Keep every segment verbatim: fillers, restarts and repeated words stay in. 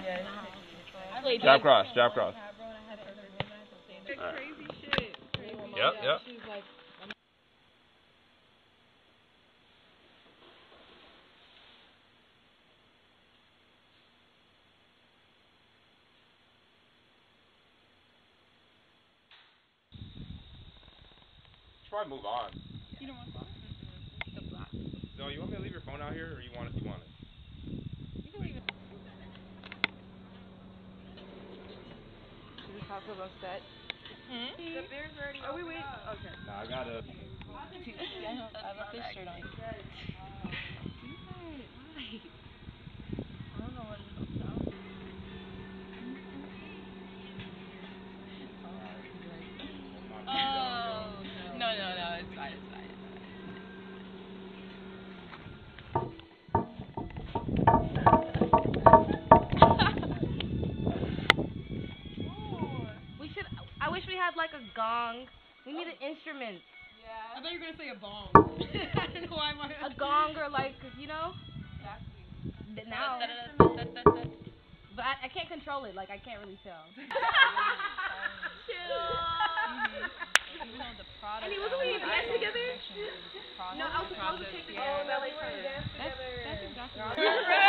Jab cross, jab cross. Right. Crazy shit. Yep, yep. Should probably move on. You don't want that? The black. So you want me to leave your phone out here, or you want it? You want it? You can leave it. Is this house about set? Hmm? The beer's already. Oh, wait, wait. Okay. Nah, I gotta. I have a fish shirt on. I don't know what it is about. Oh, no, no, no, it's fine, it's fine. We should. I wish we had like a gong. We need an instrument. Yeah. I thought you were gonna say a bong. I don't know why my. A gong or like, you know. Exactly. Now. But I, I can't control it. Like I can't really tell. And he wasn't we in dance together? No, I was supposed to take the oh, that we were in dance together. That's exactly That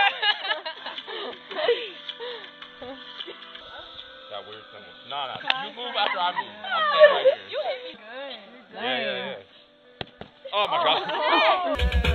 weird symbol. No, no. You move after I move. I'm staying right here. You hit me good. Yeah, yeah, yeah. Oh my god.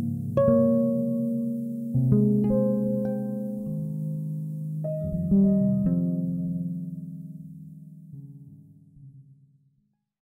Yeah.